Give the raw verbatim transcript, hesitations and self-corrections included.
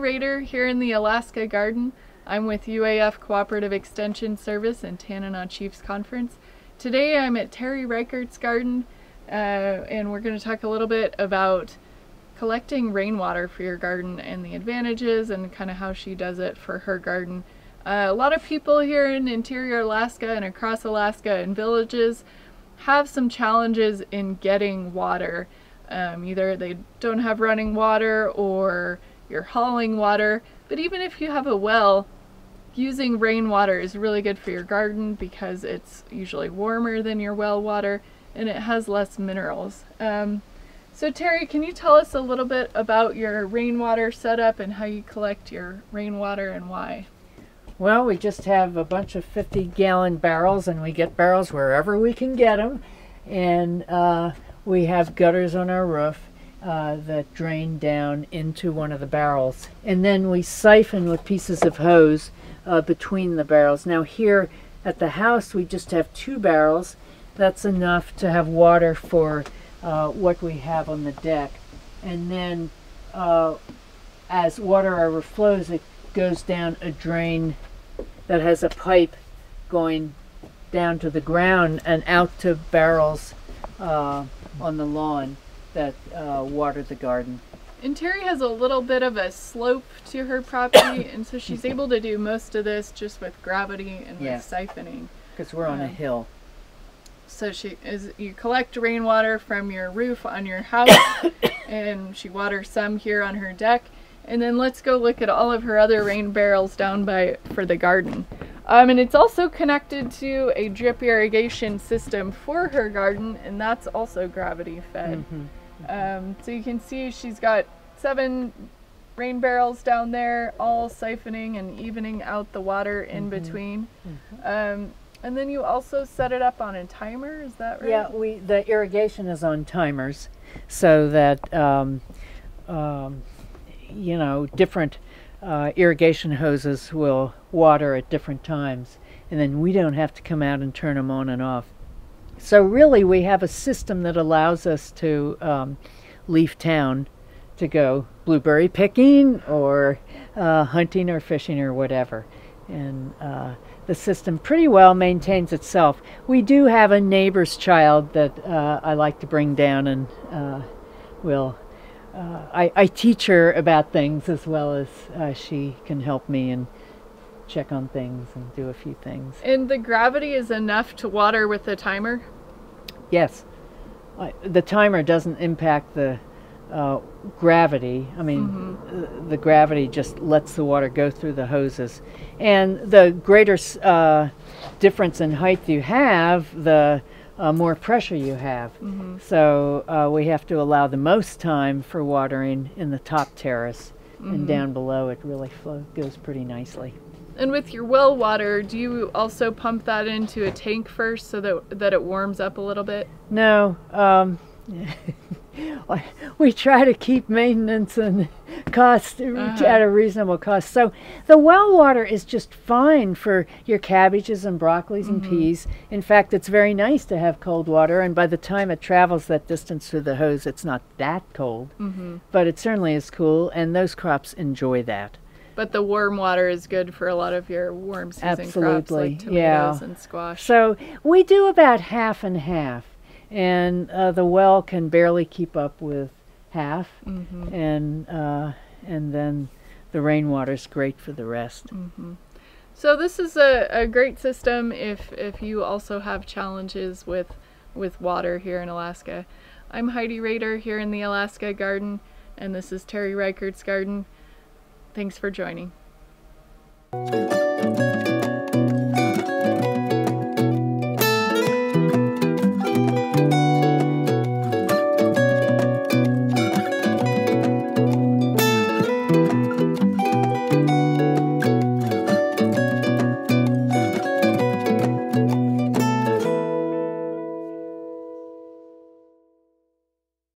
Rader here in the Alaska Garden. I'm with U A F Cooperative Extension Service and Tanana Chiefs Conference. Today I'm at Terry Reichardt's garden uh, and we're going to talk a little bit about collecting rainwater for your garden and the advantages and kind of how she does it for her garden. Uh, a lot of people here in interior Alaska and across Alaska and villages have some challenges in getting water. Um, either they don't have running water or you're hauling water, but even if you have a well, using rainwater is really good for your garden because it's usually warmer than your well water and it has less minerals. Um, so Terry, can you tell us a little bit about your rainwater setup and how you collect your rainwater and why? Well, we just have a bunch of fifty gallon barrels and we get barrels wherever we can get them. And uh, we have gutters on our roof uh, that drain down into one of the barrels. And then we siphon with pieces of hose uh, between the barrels. Now here at the house we just have two barrels. That's enough to have water for uh, what we have on the deck. And then uh, as water overflows, it goes down a drain that has a pipe going down to the ground and out to barrels uh, on the lawn that uh, water the garden. And Terry has a little bit of a slope to her property, and so she's able to do most of this just with gravity and yeah. with siphoning. Because we're on um, a hill. So she is. You collect rainwater from your roof on your house, and she waters some here on her deck. And then let's go look at all of her other rain barrels down by for the garden. Um, and it's also connected to a drip irrigation system for her garden, and that's also gravity fed. Mm-hmm. Um, so you can see she's got seven rain barrels down there, all siphoning and evening out the water in mm-hmm. between. Mm-hmm. Um, and then you also set it up on a timer, is that right? Yeah, we the irrigation is on timers, so that um, um, you know, different uh, irrigation hoses will water at different times, and then we don't have to come out and turn them on and off. So really we have a system that allows us to um, leave town to go blueberry picking or uh, hunting or fishing or whatever. And uh, the system pretty well maintains itself. We do have a neighbor's child that uh, I like to bring down, and uh, will Uh, I, I teach her about things as well as uh, she can help me and check on things and do a few things. And the gravity is enough to water with the timer? Yes. Uh, the timer doesn't impact the uh, gravity. I mean, mm-hmm. uh, the gravity just lets the water go through the hoses. And the greater uh, difference in height you have, the Uh, more pressure you have. Mm-hmm. So uh, we have to allow the most time for watering in the top terrace, mm-hmm. and down below it really flow, goes pretty nicely. And with your well water, do you also pump that into a tank first so that, that it warms up a little bit? No. Um, we try to keep maintenance and cost uh-huh. at a reasonable cost. So the well water is just fine for your cabbages and broccolis mm-hmm. and peas. In fact, it's very nice to have cold water, and by the time it travels that distance through the hose, it's not that cold. Mm-hmm. But it certainly is cool, and those crops enjoy that. But the warm water is good for a lot of your warm season Absolutely. crops like tomatoes yeah. and squash. So we do about half and half. And uh, the well can barely keep up with half, mm-hmm. and uh, and then the rainwater's great for the rest. Mm-hmm. So this is a, a great system if if you also have challenges with with water here in Alaska. I'm Heidi Rader here in the Alaska Garden, and this is Terry Reichardt's garden. Thanks for joining.